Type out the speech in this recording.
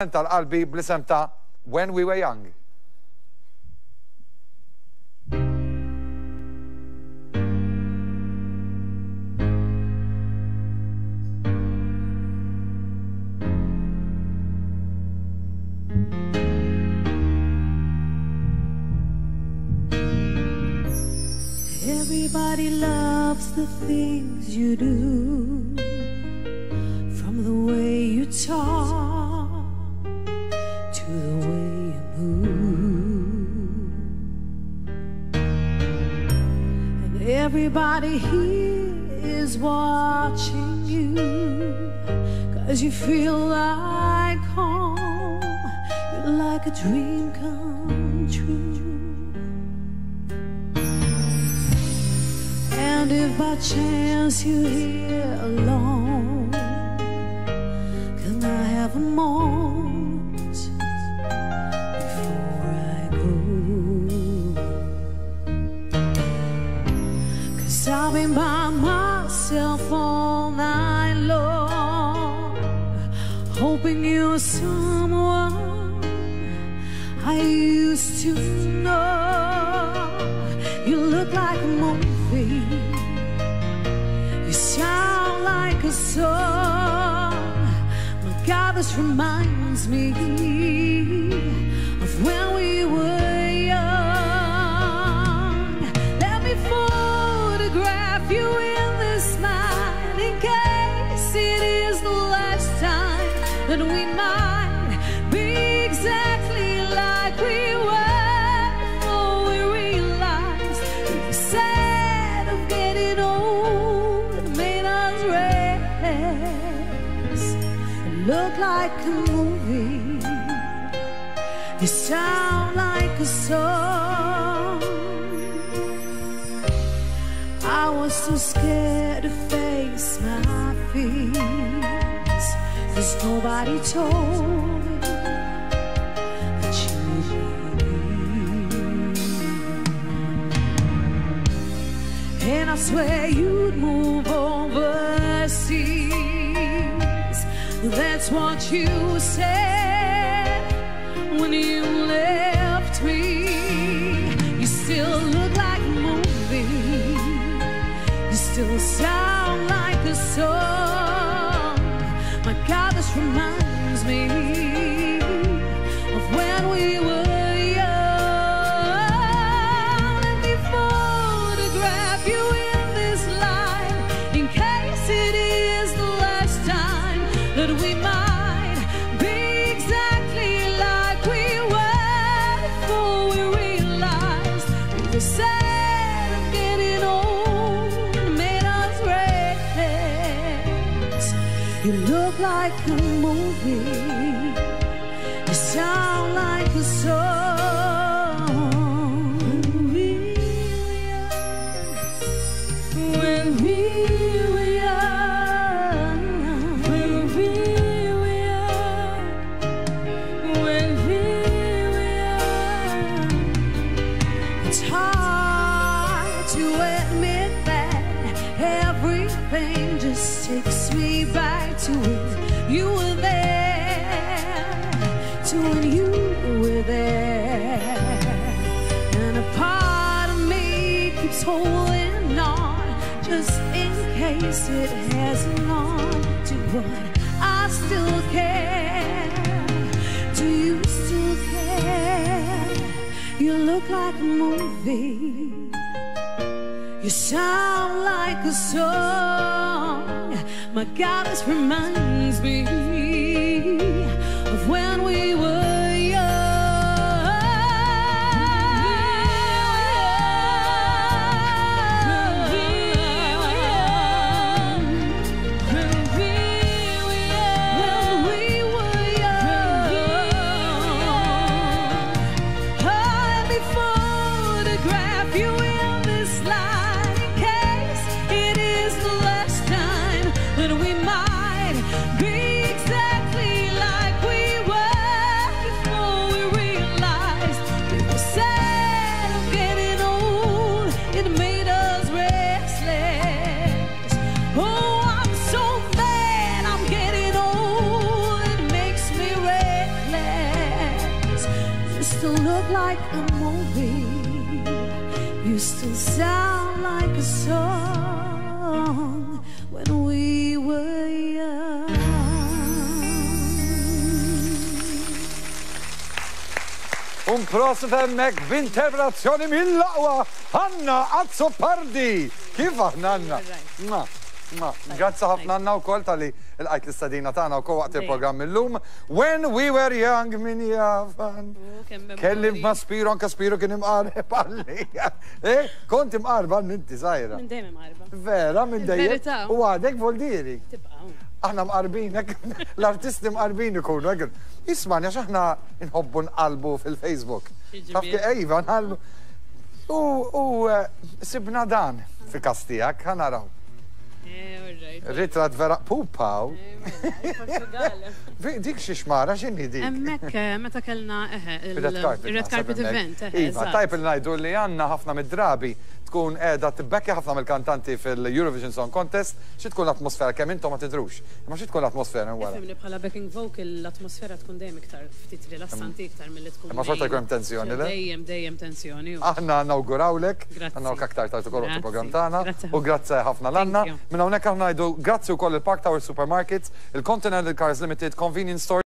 tal-qalbi bl-isem ta' When We Were Young. Everybody loves the things you do, from the way you talk to the way you move. And everybody here is watching you, 'cause you feel like home. You're like a dream come true. And if by chance you're here alone, can I have a moment before I go? 'Cause I've been by myself all night long, hoping you're someone I used to know. You look like a movie, you sound like a song. My God, this reminds me of when we were young. Let me photograph you in this night, in case it is the last time that we might be exactly like we were. Look like a movie, you sound like a song. I was too scared to face my fears, 'cause nobody told me that you'd be me. And I swear you'd move overseas. That's what you said when you left me. You still look like a movie, you still sound like a song. My God, this reminds me of when we were young. Let me photograph you in this light, in case it is the last time that we might be exactly like we were before we realized we were sad of getting old and made us race. You look like a movie, you sound like a song. When we were young, when we were young, when we were young. It's hard to admit that everything just takes me back to when you were there, to when you were there. And a part of me keeps holding on, just in case it hasn't gone to what I still care. Do you still care? You look like a movie, you sound like a song. My God, this reminds me of when we were young. Be exactly You still look like a movie. You still sound like a song when we were young. Un prosit hemmek b'interpretazzjoni mill-laqwa Anna Azzopardi. Kif aħna Anna? Grazzi ħafna Anna wkoll tal-li l-qajt l-istadina tagħna wkoll waqt il-programm illum. When we were young min jafan. Kellim ma' Spiru, anka Spiru kien imqareb għalli. Kont imqarba inti żgħira. Minn dejjem imqarba. Vera, minn dejjem. Verità. U għadek voldiri. Tibqa' Aħna mqarbin, l-artisti mqarbin ikunu, għagħin. Ismanja, xaħna nħobbu nqalbu fil-Facebook. Tafki ejva, nqalbu. U sibna dan fi kastijak, ħanaraw. Ritrat vera pupaw. Dik xixmara, xinni dik? Emmek, meta kellna il-Red Carpet Event. Iva, tajp il-najdu li għanna ħafna mid-drabi tkun edha t-bekki ħafna mill-kantanti fil-Eurovision Song Contest, xi tkun l-atmosfera kemm intom ma tidrux. Ma xi tkun l-atmosfera wara. Fimni bħala backing vocal l-atmosfera tkun dejjem iktar ftit rilassanti iktar milli tkun. Ma xorta jkun tensjoni le? Dejjem tensjoni. Aħna nawgurawlek, għandna aktar tard ukoll il-programm tagħna u grazzi ħafna l-Anna. Minn hawnhekk aħna ngħidu grazzi wkoll il-Park Tower Supermarkets, il-Continental Cars Limited, Convenience Store.